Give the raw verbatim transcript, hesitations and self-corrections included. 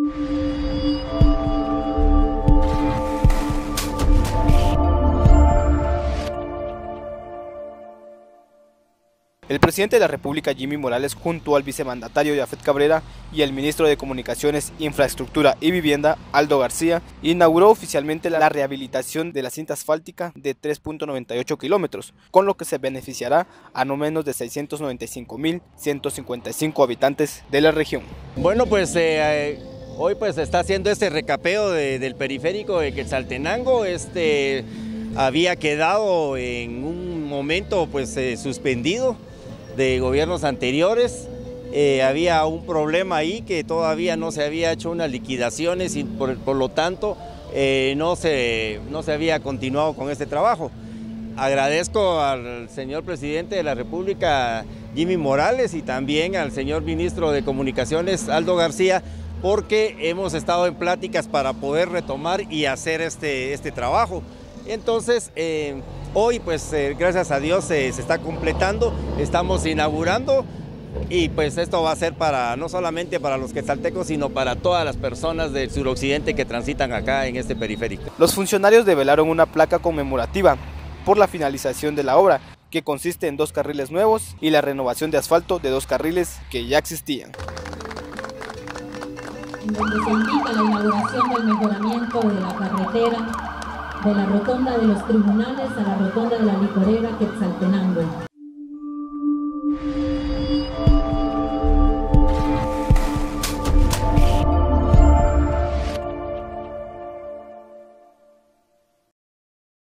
El presidente de la República, Jimmy Morales, junto al vicemandatario Yafet Cabrera y el ministro de Comunicaciones, Infraestructura y Vivienda, Aldo García, inauguró oficialmente la rehabilitación de la cinta asfáltica de tres punto noventa y ocho kilómetros, con lo que se beneficiará a no menos de seiscientos noventa y cinco mil ciento cincuenta y cinco habitantes de la región. Bueno, pues eh, hoy pues se está haciendo este recapeo de, del periférico de Quetzaltenango. Este había quedado en un momento pues eh, suspendido de gobiernos anteriores. Eh, había un problema ahí que todavía no se había hecho unas liquidaciones y por, por lo tanto eh, no, se, no se había continuado con este trabajo. Agradezco al señor presidente de la República, Jimmy Morales, y también al señor ministro de Comunicaciones, Aldo García, porque hemos estado en pláticas para poder retomar y hacer este, este trabajo. Entonces, eh, hoy, pues, eh, gracias a Dios, eh, se está completando, estamos inaugurando, y pues esto va a ser para, no solamente para los quetzaltecos, sino para todas las personas del suroccidente que transitan acá en este periférico. Los funcionarios develaron una placa conmemorativa por la finalización de la obra, que consiste en dos carriles nuevos y la renovación de asfalto de dos carriles que ya existían. En donde se indica la inauguración del mejoramiento de la carretera de la rotonda de los Tribunales a la rotonda de la Licorera Quetzaltenango.